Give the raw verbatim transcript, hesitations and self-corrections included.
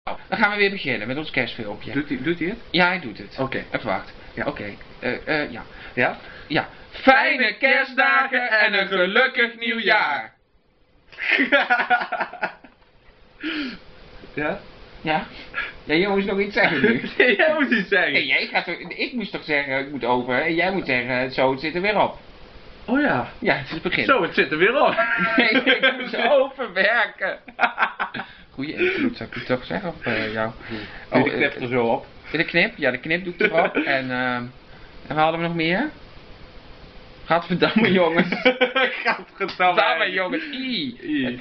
Dan gaan we weer beginnen met ons kerstfilmpje. Doet hij, doet hij het? Ja, hij doet het. Oké. Okay. Even wachten. Ja. Oké. Okay. Uh, uh, ja. Ja? Ja. Fijne kerstdagen en een gelukkig nieuwjaar. Ja? Ja? Ja, jij moest nog iets zeggen nu. Nee, jij moet iets zeggen. Nee, jij gaat toch, ik moest toch zeggen, ik moet over. En jij moet zeggen, zo, het zit er weer op. Oh ja. Ja, het is het begin. Zo, het zit er weer op. Nee, ik moet ze overwerken. Goeie invloed, zou ik het toch zeggen op uh, jou? Oh, de knip er zo op. De knip? Ja, de knip doe ik erop. En, uh, en wat hadden we nog meer? Gadverdamme jongens. Gadverdamme Gadverdamme jongens. I. I.